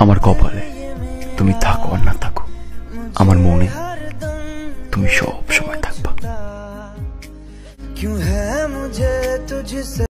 আমার কপালে তুমি থাকো আর না থাকো, আমার মনে তুমি সব সময় থাকবা।